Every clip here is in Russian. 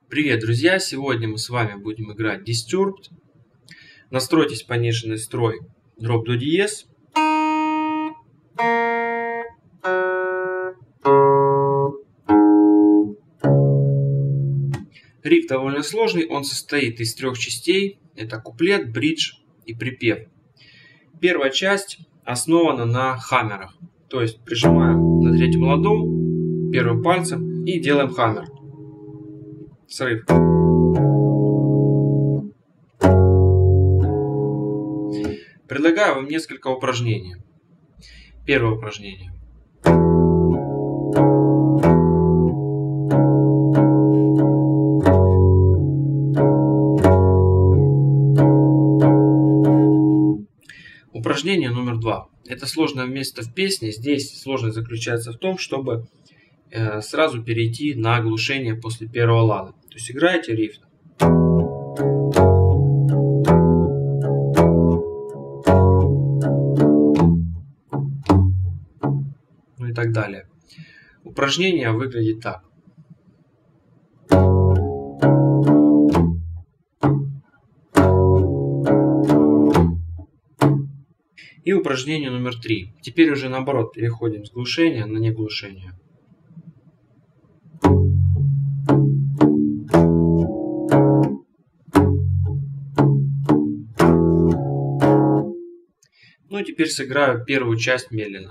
Привет, друзья! Сегодня мы с вами будем играть Disturbed. Настройтесь пониженный строй Drop до диез. Риф довольно сложный, он состоит из трех частей. Это куплет, бридж и припев. Первая часть основана на хаммерах. То есть прижимаем на третьем ладу первым пальцем и делаем хаммер. Срыв. Предлагаю вам несколько упражнений. Первое упражнение. Упражнение номер 2. Это сложное место в песне. Здесь сложность заключается в том, чтобы сразу перейти на оглушение после первого лада. То есть играете риф. Ну и так далее. Упражнение выглядит так. И упражнение номер 3. Теперь уже наоборот переходим с глушения на неглушение. Ну и теперь сыграю первую часть медленно.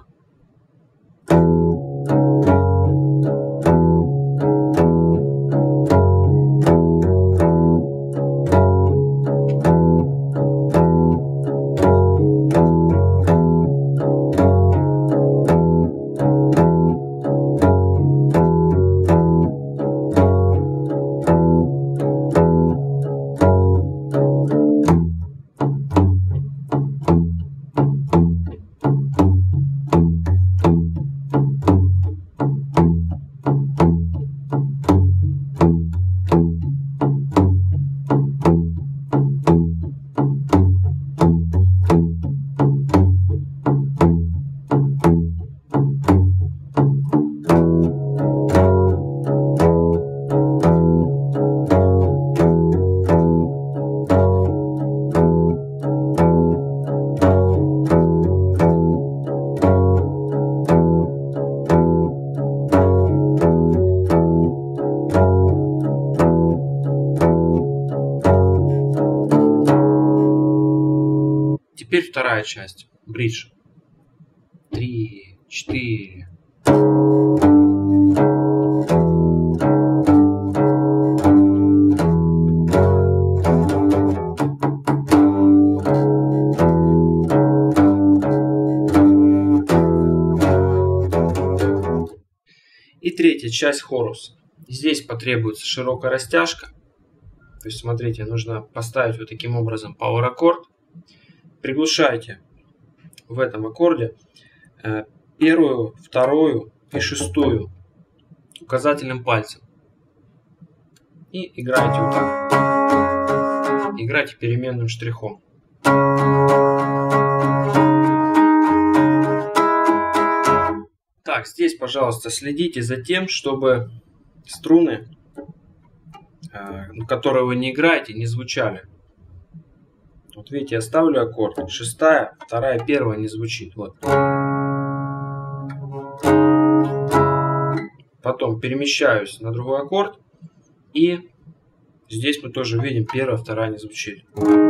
Теперь вторая часть. Бридж. 3, 4. И третья часть хорус. Здесь потребуется широкая растяжка. То есть, смотрите, нужно поставить вот таким образом power аккорд. Приглушайте в этом аккорде первую, вторую и шестую указательным пальцем. И играете вот так. Играйте переменным штрихом. Так, здесь, пожалуйста, следите за тем, чтобы струны, которые вы не играете, не звучали. Вот видите, я ставлю аккорд. Шестая, вторая, первая не звучит. Вот. Потом перемещаюсь на другой аккорд. И здесь мы тоже видим, первая, вторая не звучит.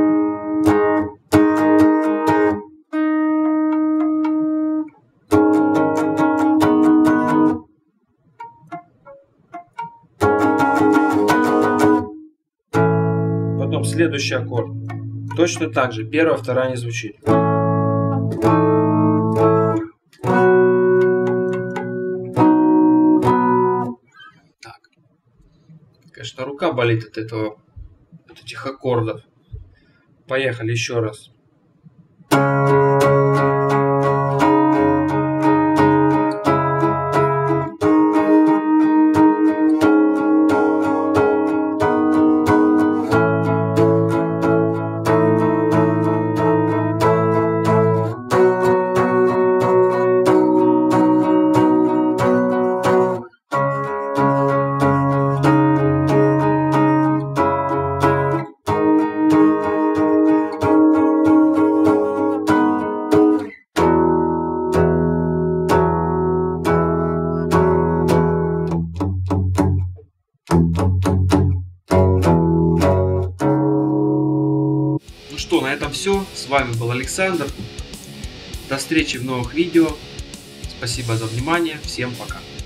Потом следующий аккорд. Точно так же. Первая, вторая не звучит. Так. Конечно, рука болит от этих аккордов. Поехали еще раз. что, на этом все. С вами был Александр. До встречи в новых видео. Спасибо за внимание. Всем пока.